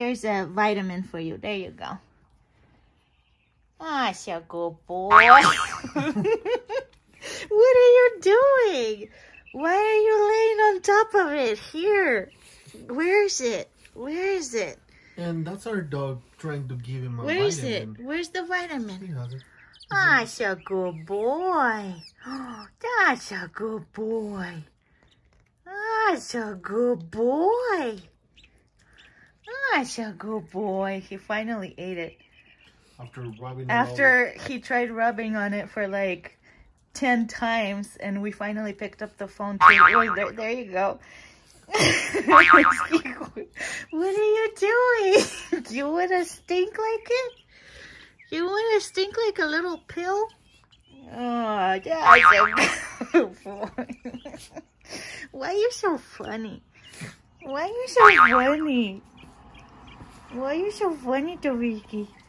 Here's a vitamin for you. There you go. Ah, so good boy. What are you doing? Why are you laying on top of it? Here. Where is it? Where is it? And that's our dog trying to give him a vitamin. Where is it? Where's the vitamin? He has it. Ah, so good boy. Oh, that's a good boy. That's a good boy. That's a good boy. He finally ate it. After he tried rubbing on it for like 10 times, and we finally picked up the phone too. Oh, there you go. What are you doing? Do you want to stink like it? You want to stink like a little pill? Oh, that's a good boy. Why are you so funny? Why are you so funny? Why are you so funny, Toriki?